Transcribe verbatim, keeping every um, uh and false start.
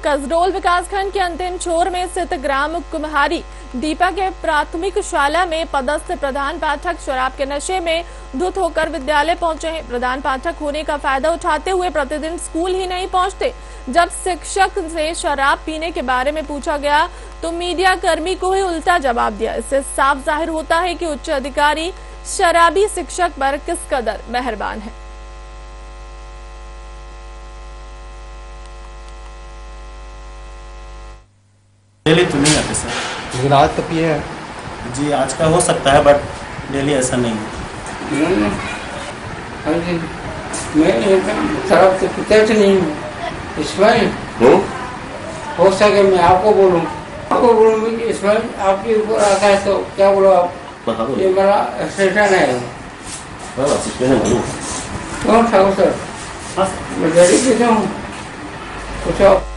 कसडोल विकासखंड के अंतिम छोर में स्थित ग्राम कुम्हारी दीपा के प्राथमिक शाला में पदस्थ प्रधान पाठक शराब के नशे में धुत होकर विद्यालय पहुंचे हैं। प्रधान पाठक होने का फायदा उठाते हुए प्रतिदिन स्कूल ही नहीं पहुंचते। जब शिक्षक से शराब पीने के बारे में पूछा गया तो मीडिया कर्मी को ही उल्टा जवाब दिया। इससे साफ जाहिर होता है कि उच्च अधिकारी शराबी शिक्षक पर किस कदर मेहरबान है। डेली तो नहीं आते सर, लेकिन आज तो पिए हैं। जी आज का हो सकता है बट डेली ऐसा नहीं है। मैं शराब तो पीते तो नहीं हूँ, इसमें हो सके मैं आपको बोलूँ आपको बोलूँ कि इसमें आपके ऊपर आता है तो क्या बोलो आप, ये मेरा स्टेशन है। कौन ठाकुर सर, मैं डेली पीता हूँ, कुछ